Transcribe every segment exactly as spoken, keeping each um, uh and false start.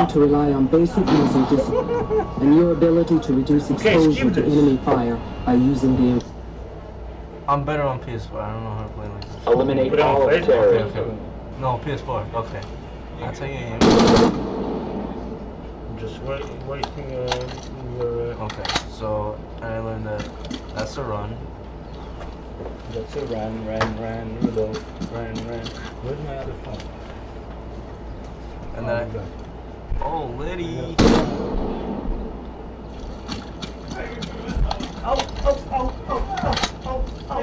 learned to rely on basic muscle discipline and your ability to reduce exposure to enemy fire by using the... I'm better on P S four. I don't know how to play like this. Eliminate all of the terrorists. Okay, okay. No, P S four. Okay. That's how you aim. Just wait, waiting. Uh, your, uh, okay, so I learned that that's a run. That's a run, run, run, reload, run, run. Where's my other phone? And then, I, oh, Liddy. Oh, oh, oh, oh, oh, oh, oh.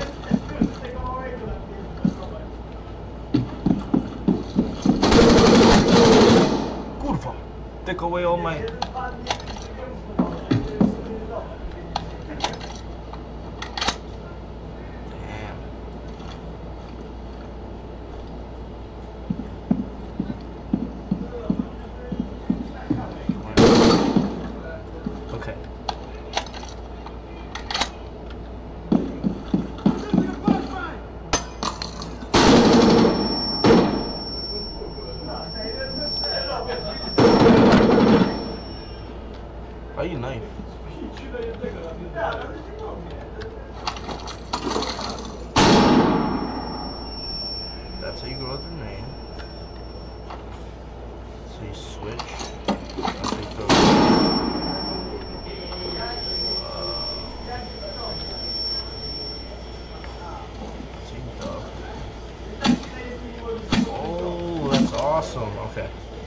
Kurwa, take away all my... Why you knife? That's how you go with your name. So you switch. That's how you go. Uh, oh, that's awesome. Okay.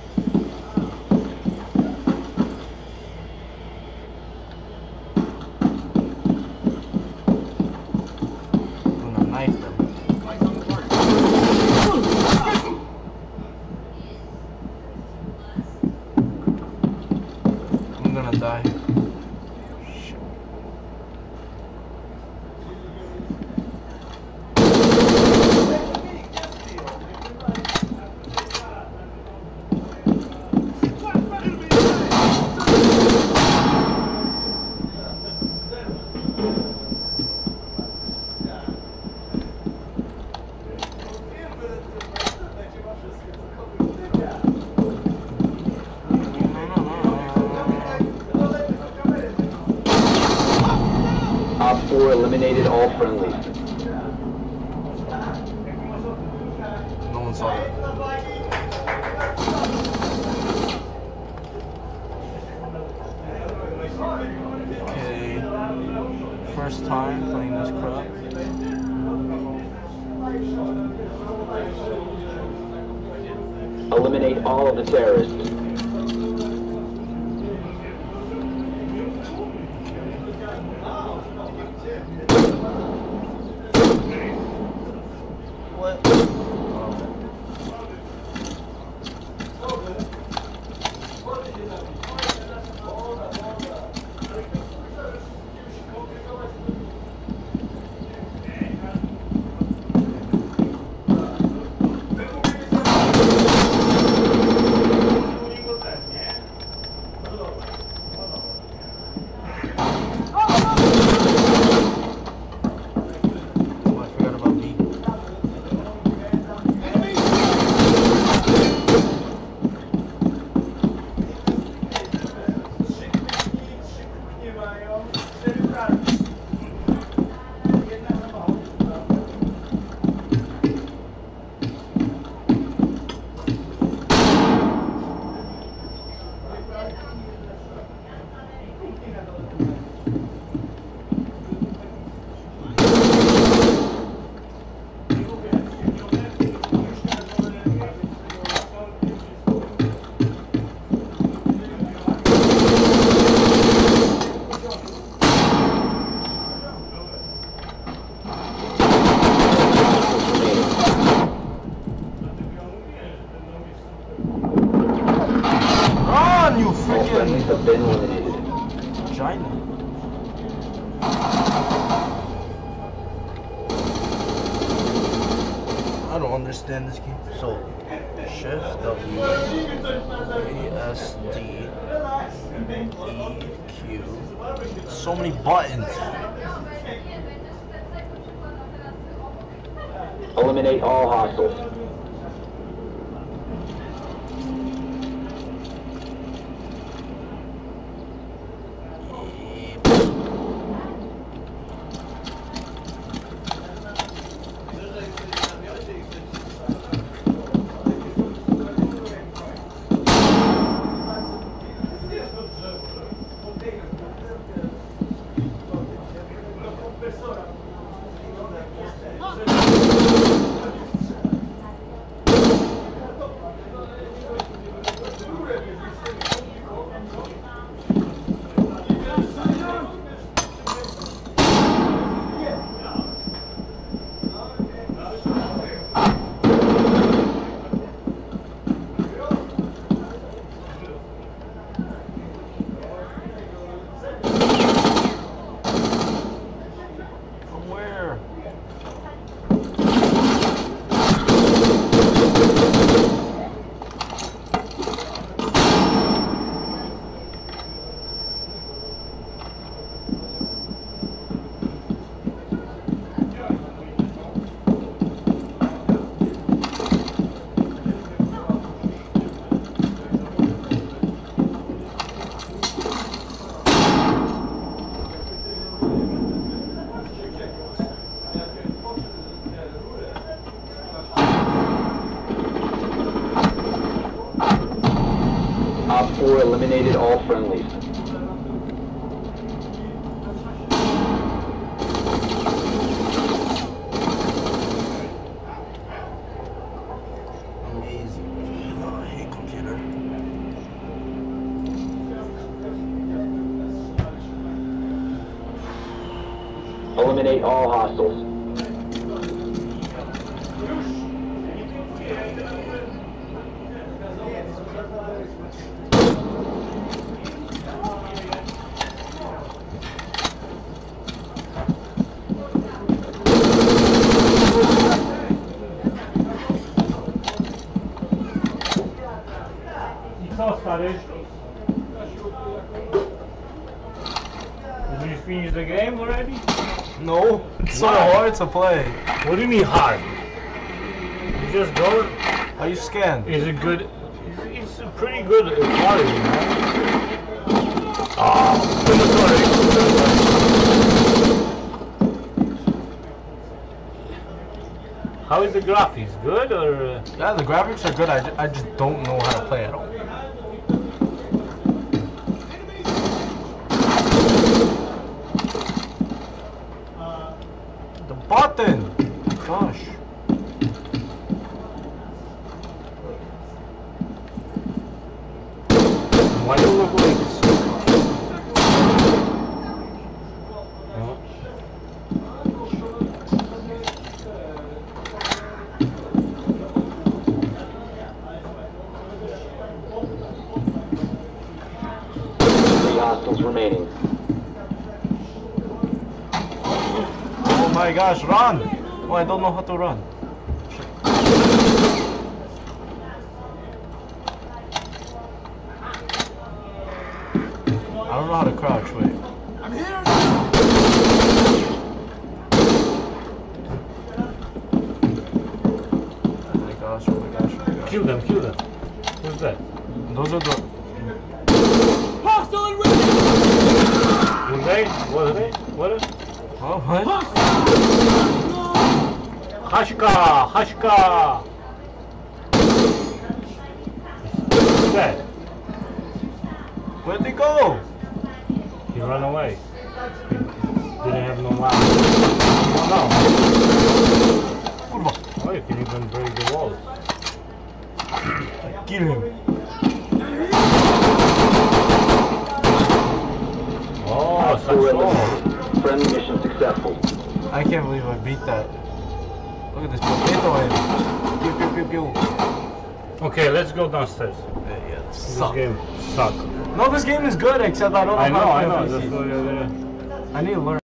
I'm gonna die. Shit. Op four eliminated all friendlies. No one saw that. Okay. First time playing this crap. Eliminate all of the terrorists. What? Have been eliminated. China. I don't understand this game. So, Shift W, A S D, E, Q. So many buttons. Eliminate all hostiles. four eliminated all friendlies. Amazing. Oh, I hate computer. Eliminate all hostiles. Co, stary? Did you finish the game already? No, it's so Why? hard to play. What do you mean hard? You just go. Are you scanned? Is it good? It's, it's a pretty good quality, man. Oh, how is the graphics? Good or? Uh... Yeah, the graphics are good. I, ju I just don't know how to play at all. The button! Gosh. Why do you look like this? Huh? Three hostiles remaining. Oh my gosh, run! Oh, I don't know how to run. I don't know how to crouch, wait. I'm here! Oh my gosh, oh my gosh, oh my gosh. Kill them, kill them. Who's that? Those are the... Hostile in range! Who's they? What are they? What are they? Oh, what? Hashka! Hashka! Who's that? Where'd they go? He ran away. He didn't have no mouth. Oh no. Oh, you can even break the walls. Kill him. Oh, Four such eliminated. Friendly mission successful. I can't believe I beat that. Look at this potato head. Pew pew pew pew. Okay, let's go downstairs. Yeah, yeah, this This sucks. game sucks. No, this game is good, except I don't know I know, how I to know. play That's P C. why you're gonna... I need to learn.